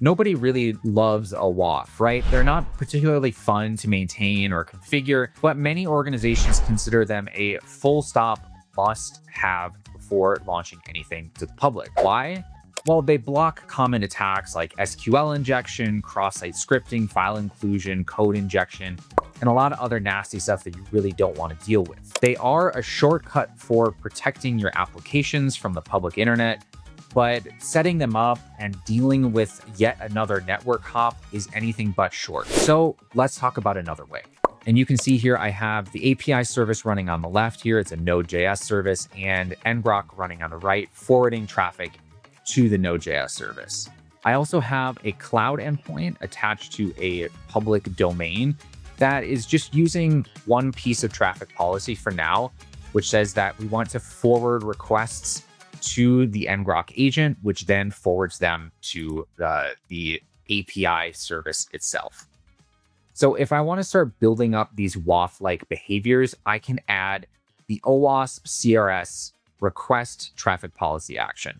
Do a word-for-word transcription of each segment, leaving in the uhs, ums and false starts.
Nobody really loves a W A F, right? They're not particularly fun to maintain or configure, but many organizations consider them a full stop must-have before launching anything to the public. Why? Well, they block common attacks like S Q L injection, cross-site scripting, file inclusion, code injection, and a lot of other nasty stuff that you really don't want to deal with. They are a shortcut for protecting your applications from the public internet, but setting them up and dealing with yet another network hop is anything but short. So let's talk about another way. And you can see here, I have the A P I service running on the left here. It's a Node.js service, and ngrok running on the right, forwarding traffic to the Node.js service. I also have a cloud endpoint attached to a public domain that is just using one piece of traffic policy for now, which says that we want to forward requests to the ngrok agent, which then forwards them to the, the A P I service itself. So if I want to start building up these W A F-like behaviors, I can add the OWASP C R S Request Traffic Policy action.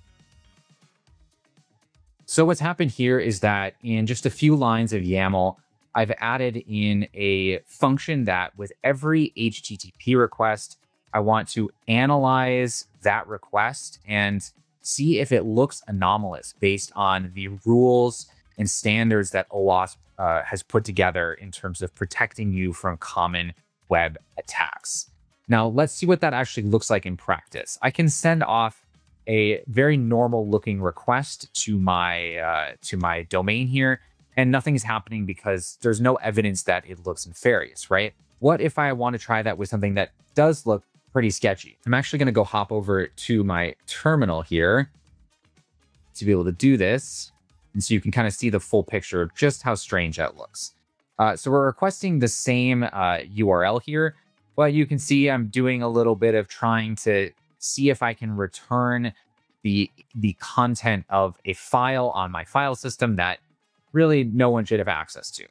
So what's happened here is that in just a few lines of YAML, I've added in a function that with every H T T P request, I want to analyze that request and see if it looks anomalous based on the rules and standards that OWASP uh, has put together in terms of protecting you from common web attacks. Now, let's see what that actually looks like in practice. I can send off a very normal looking request to my uh, to my domain here, and nothing's happening because there's no evidence that it looks nefarious, right? What if I want to try that with something that does look pretty sketchy? I'm actually going to go hop over to my terminal here to be able to do this. And so you can kind of see the full picture of just how strange that looks. Uh, so we're requesting the same uh, U R L here, but you can see I'm doing a little bit of trying to see if I can return the, the content of a file on my file system that really no one should have access to.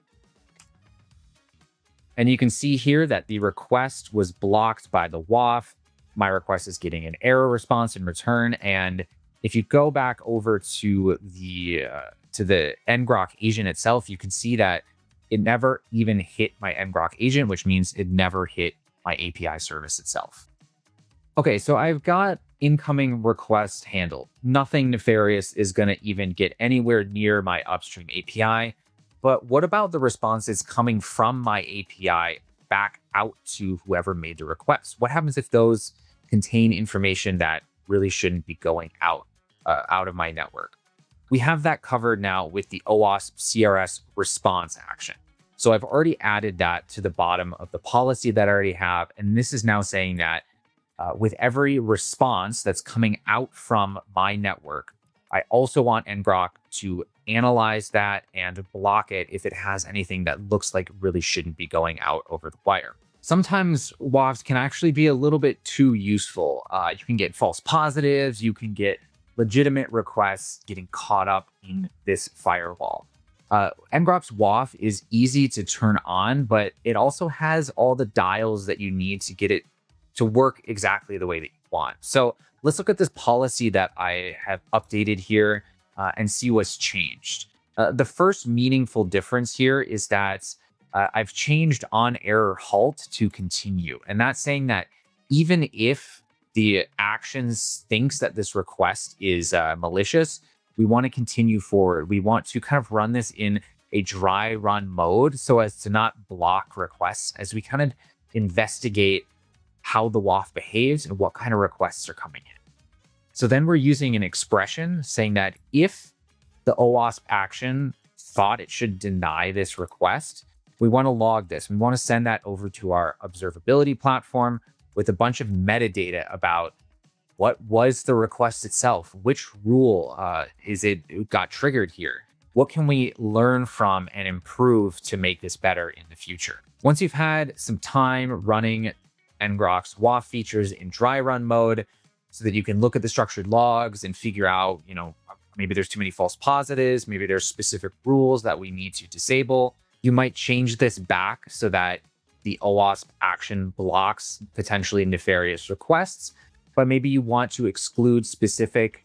And you can see here that the request was blocked by the W A F. My request is getting an error response in return. And if you go back over to the uh, to the ngrok agent itself, you can see that it never even hit my ngrok agent, which means it never hit my A P I service itself. Okay, so I've got incoming requests handled. Nothing nefarious is going to even get anywhere near my upstream A P I. But what about the responses coming from my A P I back out to whoever made the request? What happens if those contain information that really shouldn't be going out, uh, out of my network? We have that covered now with the OWASP C R S response action. So I've already added that to the bottom of the policy that I already have. And this is now saying that uh, with every response that's coming out from my network, I also want ngrok to analyze that and block it if it has anything that looks like it really shouldn't be going out over the wire. Sometimes W A Fs can actually be a little bit too useful. Uh, you can get false positives, you can get legitimate requests getting caught up in this firewall. Uh, ngrok's W A F is easy to turn on, but it also has all the dials that you need to get it to work exactly the way that you want. So let's look at this policy that I have updated here uh, and see what's changed. Uh, the first meaningful difference here is that uh, I've changed on error halt to continue. And that's saying that even if the actions thinks that this request is uh, malicious, we want to continue forward. We want to kind of run this in a dry run mode so as to not block requests as we kind of investigate how the W A F behaves and what kind of requests are coming in. So then we're using an expression saying that if the OWASP action thought it should deny this request, we want to log this. We want to send that over to our observability platform with a bunch of metadata about what was the request itself, which rule uh, is it, it got triggered here. What can we learn from and improve to make this better in the future? Once you've had some time running ngrok's W A F features in dry run mode so that you can look at the structured logs and figure out, you know, maybe there's too many false positives, maybe there's specific rules that we need to disable. You might change this back so that the OWASP action blocks potentially nefarious requests, but maybe you want to exclude specific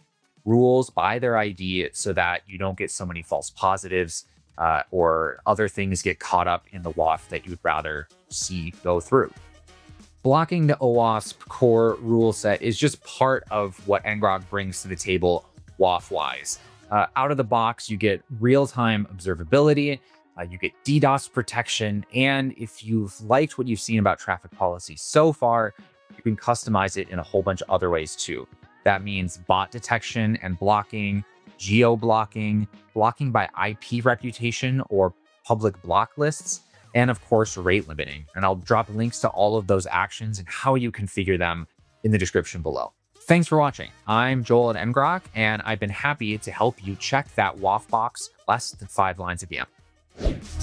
rules by their I D so that you don't get so many false positives uh, or other things get caught up in the W A F that you'd rather see go through. Blocking the OWASP core rule set is just part of what ngrok brings to the table W A F-wise. Uh, out of the box, you get real-time observability, uh, you get DDoS protection, and if you've liked what you've seen about traffic policy so far, you can customize it in a whole bunch of other ways too. That means bot detection and blocking, geo-blocking, blocking by I P reputation or public block lists, and of course, rate limiting. And I'll drop links to all of those actions and how you configure them in the description below. Thanks for watching. I'm Joel at ngrok, and I've been happy to help you check that W A F box less than five lines of Y A M.